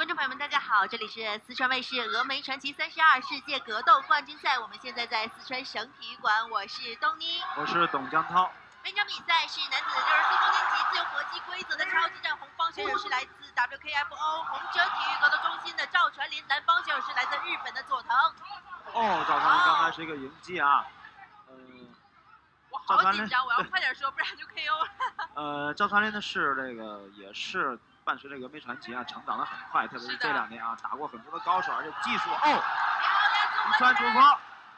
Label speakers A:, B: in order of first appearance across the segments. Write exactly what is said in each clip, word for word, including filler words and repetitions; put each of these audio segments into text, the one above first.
A: 观众朋友们，大家好，这里是四川卫视峨眉传奇三十二世界格斗冠军赛，我们现在在四川省体育馆，我是东妮，
B: 我是董江涛。
A: 本场比赛是男子六十四公斤级自由搏击规则的超级战，红方选手是来自 W K F O 红哲体育格斗中心的赵传林，蓝方选手是来自日本的佐藤。
B: 哦，赵传林刚才是一个迎击啊，呃，
A: 我好紧张，我要快点说，不然就 K O 了。
B: 呃，赵传林的是这个也是伴随着峨眉传奇啊，成长的很快，特别是这两年啊，打过很多的高手，而且技术哦，一传主攻，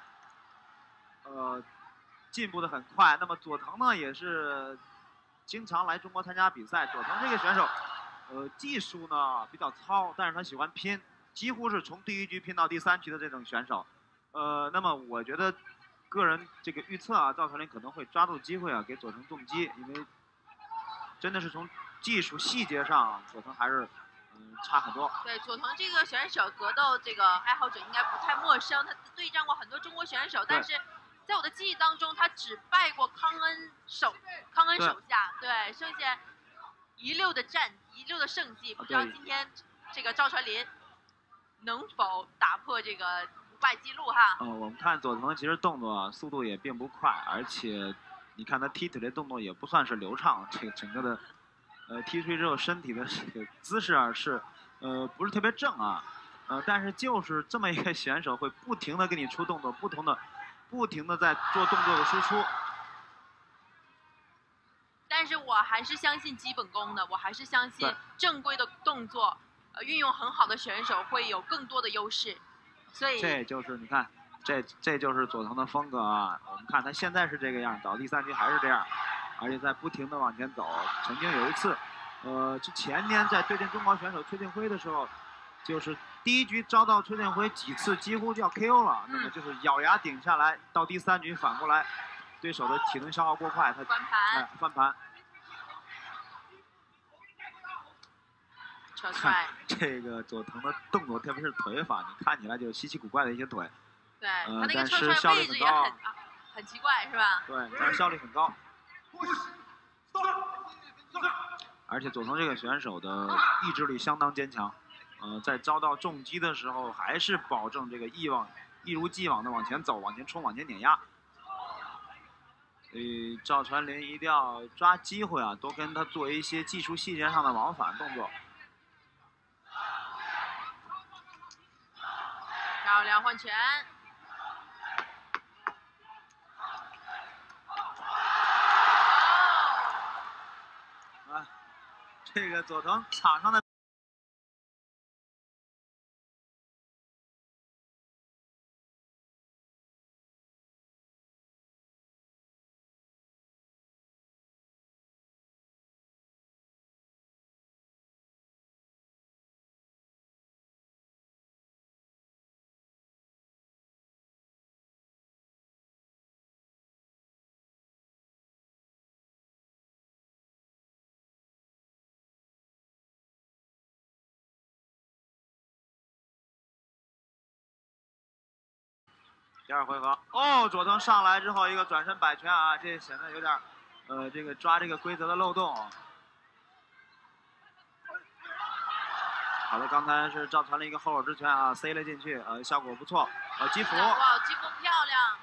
B: 呃。进步的很快，那么佐藤呢也是经常来中国参加比赛。佐藤这个选手，呃，技术呢比较糙，但是他喜欢拼，几乎是从第一局拼到第三局的这种选手。呃，那么我觉得个人这个预测啊，赵传林可能会抓住机会啊，给佐藤重击，因为真的是从技术细节上，佐藤还是嗯差很多。
A: 对，佐藤这个选手，格斗这个爱好者应该不太陌生，他对战过很多中国选手，但是。在我的记忆当中，他只败过康恩手，康恩手下，对，剩下一溜的战，一溜的胜绩。不知道今天这个赵传林能否打破这个不败记录哈？
B: 嗯、呃，我们看佐藤其实动作速度也并不快，而且你看他踢腿的动作也不算是流畅，这个整个的呃踢出去之后身体的这个姿势啊是呃不是特别正啊，呃，但是就是这么一个选手会不停的给你出动作，不同的。不停的在做动作的输出，
A: 但是我还是相信基本功的，我还是相信正规的动作，呃，运用很好的选手会有更多的优势，所以
B: 这就是你看，这这就是佐藤的风格啊。我们看他现在是这个样，到第三局还是这样，而且在不停的往前走。曾经有一次，呃，是前年在对阵中国选手崔定辉的时候，就是。第一局遭到崔定辉几次几乎就要 K O 了，嗯、那么就是咬牙顶下来，到第三局反过来，对手的体能消耗过快，他
A: 翻盘，
B: 哎、翻盘。
A: 扯踹。
B: 这个佐藤的动作，特别是腿法，你看起来就是稀奇古怪的一些腿。
A: 对，
B: 呃、
A: 他那个扯踹位置也很很奇怪，是吧？
B: 对，但是效率很高。而且佐藤这个选手的意志力相当坚强。呃，在遭到重击的时候，还是保证这个一往一如既往的往前走、往前冲、往前碾压。所以赵传林一定要抓机会啊，多跟他做一些技术细节上的往返动作。
A: 漂亮换拳。
B: 啊，这个佐藤场上的。第二回合，哦，佐藤上来之后一个转身摆拳啊，这显得有点，呃，这个抓这个规则的漏洞。好的，刚才是赵传林一个后手之拳啊，塞了进去，呃，效果不错，呃，击服。
A: 哇，击服漂亮。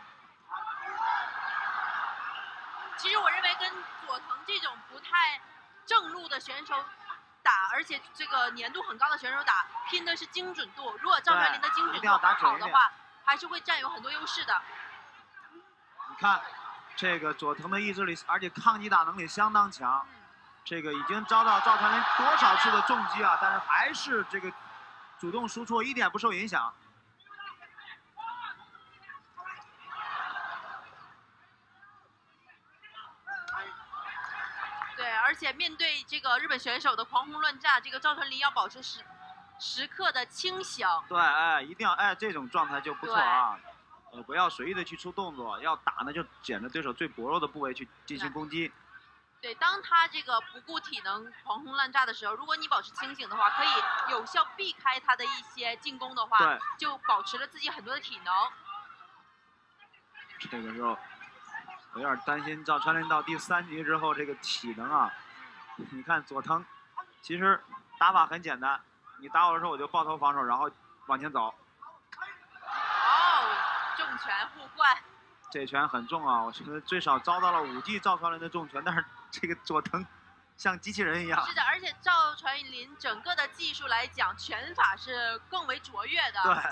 A: 其实我认为跟佐藤这种不太正路的选手打，而且这个粘度很高的选手打，拼的是精准度。如果赵传林的精准度很好的话。还是会占有很多优势的。
B: 你看，这个佐藤的意志力，而且抗击打能力相当强。嗯、这个已经遭到赵传林多少次的重击啊，但是还是这个主动输出，一点不受影响。
A: 对，而且面对这个日本选手的狂轰乱炸，这个赵传林要保持时时刻的清醒。
B: 对，哎，一定要哎，这种状态就不错啊。呃，不要随意的去出动作，要打呢就捡着对手最薄弱的部位去进行攻击。
A: 对，当他这个不顾体能狂轰滥炸的时候，如果你保持清醒的话，可以有效避开他的一些进攻的话，
B: 对，
A: 就保持了自己很多的体能。
B: 这个时候，我有点担心赵传林到第三局之后这个体能啊，你看佐藤，其实打法很简单， 你打我的时候我就抱头防守，然后往前走。
A: 哦，重拳互换。
B: 这拳很重啊，我觉得最少遭到了五记赵传林的重拳，但是这个佐藤像机器人一样。
A: 是的，而且赵传林整个的技术来讲，拳法是更为卓越的。
B: 对。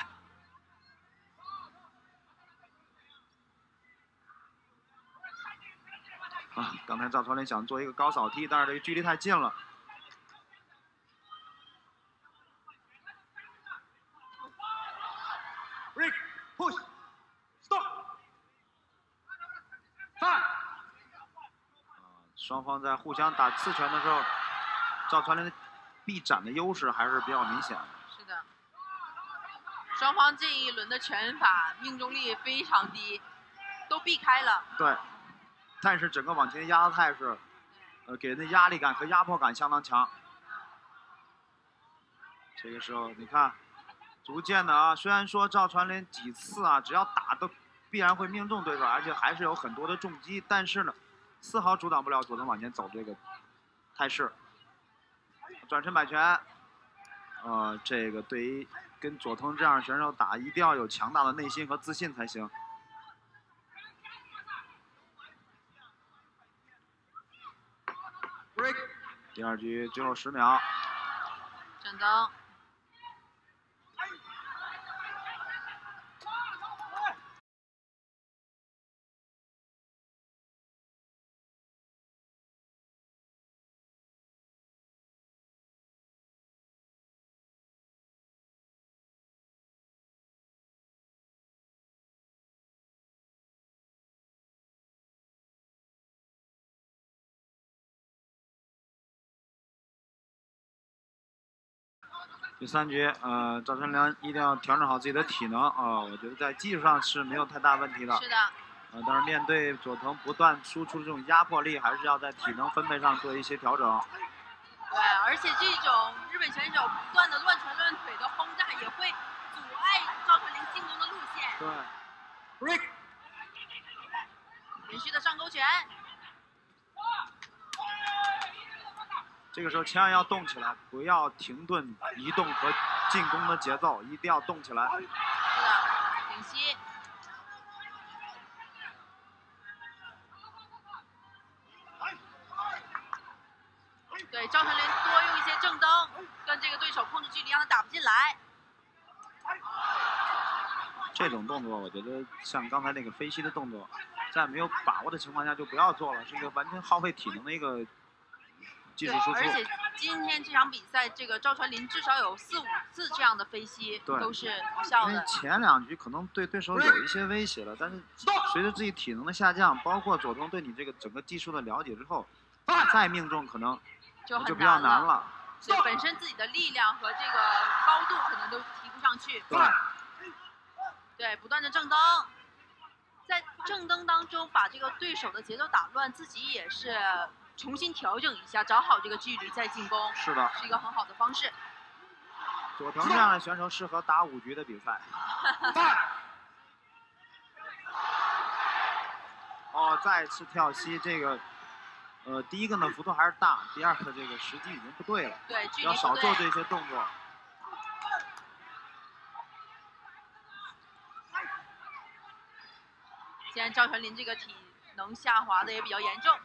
B: 啊，刚才赵传林想做一个高扫踢，但是这个距离太近了。Break, push, stop, five。双方在互相打刺拳的时候，赵传林的臂展的优势还是比较明显的。
A: 是的，双方这一轮的拳法命中率非常低，都避开了。
B: 对。但是整个往前压的态势，呃，给人的压力感和压迫感相当强。这个时候，你看，逐渐的啊，虽然说赵传林几次啊，只要打都必然会命中对手，而且还是有很多的重击，但是呢，丝毫阻挡不了佐藤往前走这个态势。转身摆拳，呃，这个对于跟佐藤这样的选手打，一定要有强大的内心和自信才行。第二局最后十秒，
A: 整灯。
B: 第三局，呃，赵传林一定要调整好自己的体能啊、呃！我觉得在技术上是没有太大问题的。
A: 是的。
B: 呃，但是面对佐藤不断输出这种压迫力，还是要在体能分配上做一些调整。
A: 对，而且这种日本选手不断的乱传乱腿的轰炸，也会阻碍赵传林进攻的路线。
B: 对。Break。
A: 连续的上勾拳。
B: 这个时候千万要动起来，不要停顿移动和进攻的节奏，一定要动起来。
A: 是的，顶膝。对，赵传林多用一些正蹬，跟这个对手控制距离，让他打不进来。
B: 这种动作，我觉得像刚才那个飞膝的动作，在没有把握的情况下就不要做了，是一个完全耗费体能的一个技术输出。
A: 而且今天这场比赛，这个赵传林至少有四五次这样的飞膝都是无效的。
B: 因为前两局可能对对手有一些威胁了，但是随着自己体能的下降，包括佐藤对你这个整个技术的了解之后，再命中可能
A: 就
B: 就比较难了。
A: 对，本身自己的力量和这个高度可能都提不上去。
B: 对。
A: 对，不断的正蹬，在正蹬当中把这个对手的节奏打乱，自己也是重新调整一下，找好这个距离再进攻。
B: 是的，
A: 是一个很好的方式。
B: 佐藤这样的选手适合打五局的比赛。哦，再次跳膝，这个，呃，第一个呢幅度还是大，第二个这个时机已经不对了，
A: 对，距离
B: 要少做这些动作。
A: 现在赵传林这个体能下滑的也比较严重。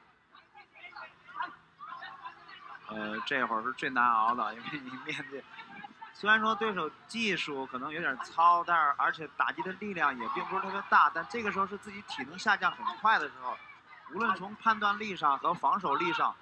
B: 呃，这会儿是最难熬的，因为你面对，虽然说对手技术可能有点糙，但是而且打击的力量也并不是特别大，但这个时候是自己体能下降很快的时候，无论从判断力上和防守力上，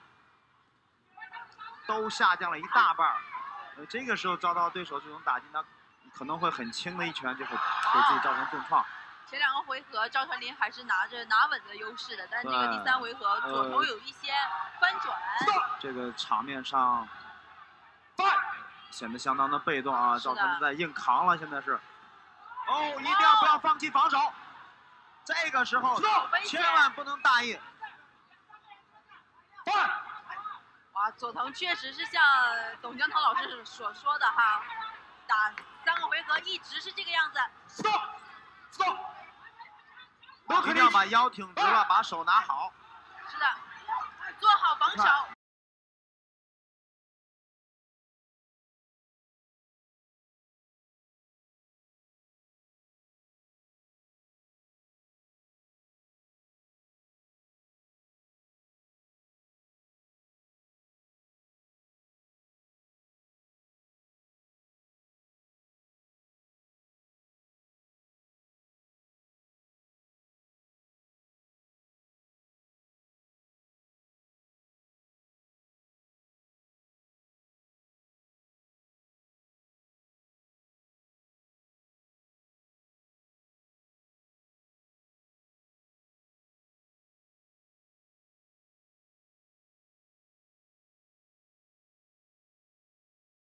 B: 都下降了一大半。呃，这个时候遭到对手这种打击呢，可能会很轻的一拳就会给自己造成重创。
A: 前两个回合赵传林还是拿着拿稳的优势的，但是这个第三回合佐藤有一些翻转。
B: 呃、这个场面上显得相当的被动啊，赵传林在硬扛了，现在是。哦，一定要不要放弃防守，这个时候千万不能大意。
A: 哇，佐藤确实是像董江涛老师所说的哈，打三个回合一直是这个样子。
B: Stop, stop. 一定要把腰挺直了，把手拿好。
A: 是的，做好防守。